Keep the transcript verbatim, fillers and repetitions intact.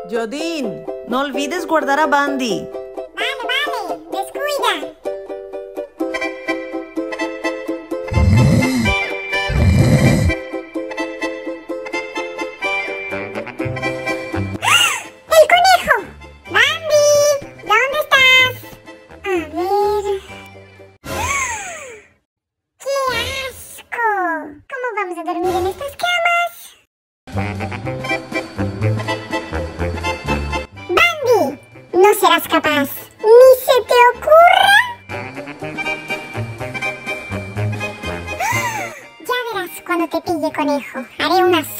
Jodín, no olvides guardar a Bandy. Vale, vale, descuida. ¡El conejo! ¡Bandy! ¿Dónde estás? A ver... ¡Qué asco! ¿Cómo vamos a dormir en estas camas? ¡Bandy! No serás capaz. ¡Ni se te ocurra! Ya verás cuando te pille, conejo. Haré unas